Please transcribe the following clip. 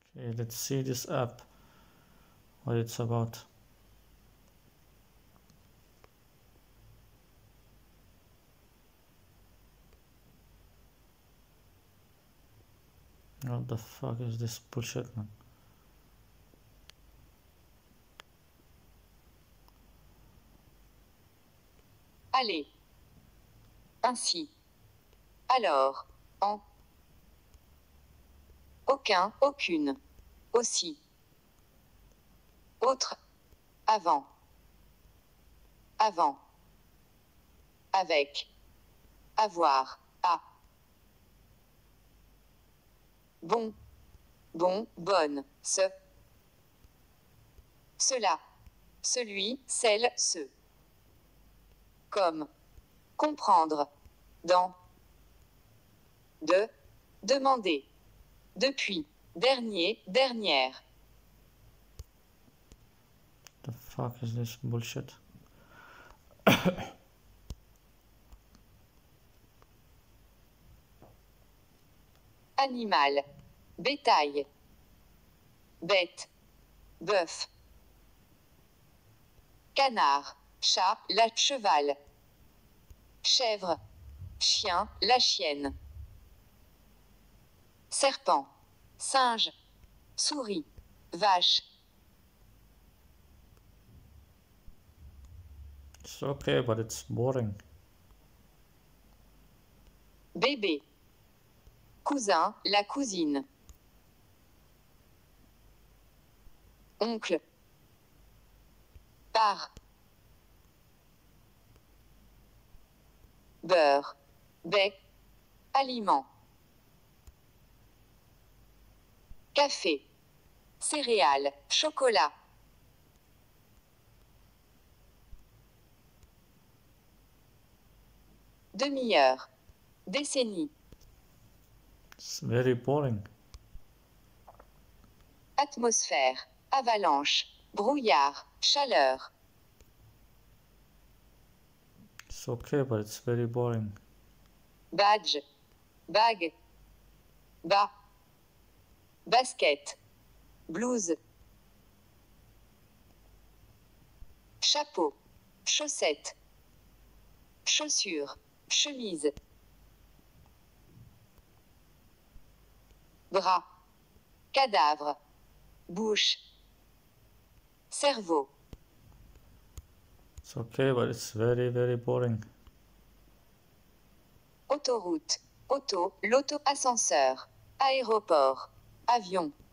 Okay, let's see this app, what it's about. What the fuck is this bullshit, man? Allez. Ainsi. Alors. En. Aucun, aucune. Aussi. Autre. Avant. Avant. Avec. Avoir. À. Bon. Bon, bonne. Ce. Cela. Celui, celle, ce. Comme. Comprendre. Dans. De. Demander. Depuis. Dernier, dernière. The fuck is this bullshit? Animal. Bétail. Bête. Bœuf. Canard. Chat. La cheval. Chèvre. Chien. La chienne. Serpent. Singe. Souris. Vache. It's okay, but it's boring. Bébé. Cousin. La cousine. Oncle. Par. Beurre. Bec. Aliment. Café. Céréales. Chocolat. Demi-heure. Décennie. It's very boring. Atmosphère. Avalanche. Brouillard. Chaleur. It's okay, but it's very boring. Badge. Bague. Bas. Basket. Blouse. Chapeau. Chaussette. Chaussure. Chemise. Bras. Cadavre. Bouche. Cerveau. It's okay, but it's very, very boring. Autoroute. Auto. L'auto. Ascenseur. Aéroport. Avion.